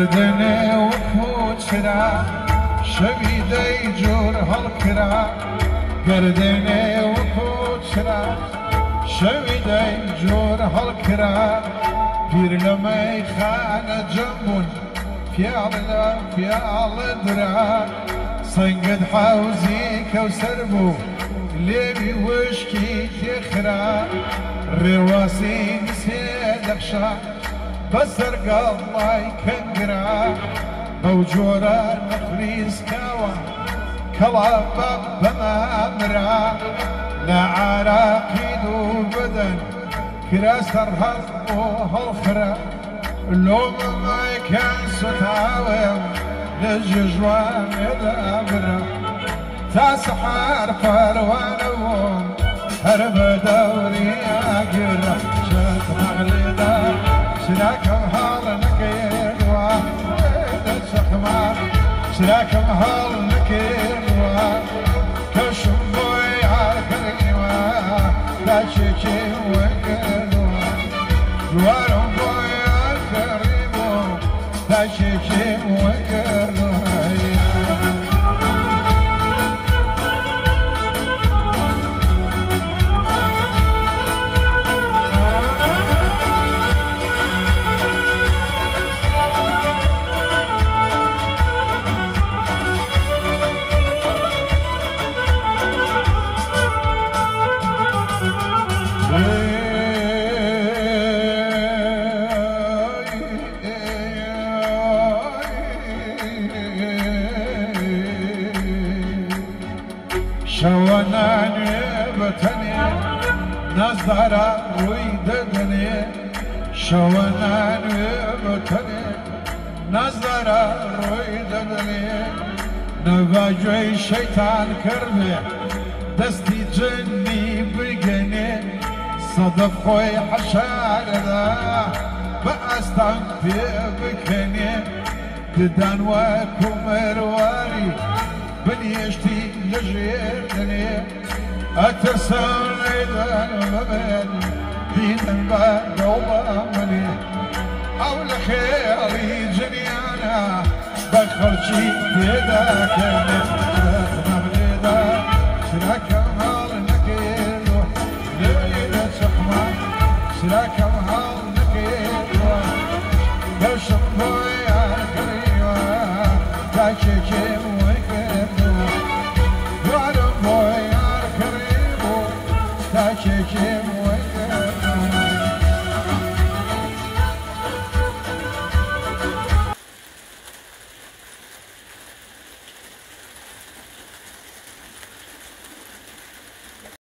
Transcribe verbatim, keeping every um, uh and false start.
گردنه و کوچرا شویده جور حل کرا گردنه و کوچرا شویده جور حل کرا پیر لمی خانه جمون فيال فيال درا سنقد حوزي كوسر بو ليبي وشكي تخرا رواسي نسيد اخشا بسر قلبي كنقرا موجورة نخليس كوا كلا بما مرا لا عراقيد وبدن كراسر هض وهالخرا لو ما كان ستعاوم للججوان الأبرة تسحر فروانهم هرب دوري أقرة شت مغلدة شراكم هال نكيروا الشخمار شراكم هال نكيروا كشم بوي عالكريوا لا شيكي وكروا دوارهم بوي تشكي وكرهي شواناني بتني نظرة ويددني شواناني بتني نظرة ويددني نباجي شيطان كربي دستي جني بقني صدف خوي حشار ذا بأستان في بكني ددان وكمر واري بنيشتي لجيتني أترسل إذا مبني دين بعد ومامني حول خيري جنيانا بخرجي بيدك مبلدا شراك مهال نكيلو ليلة شحمة شراك مهال نكيلو لو شمبوي يا كريوة تاكيكي Çekim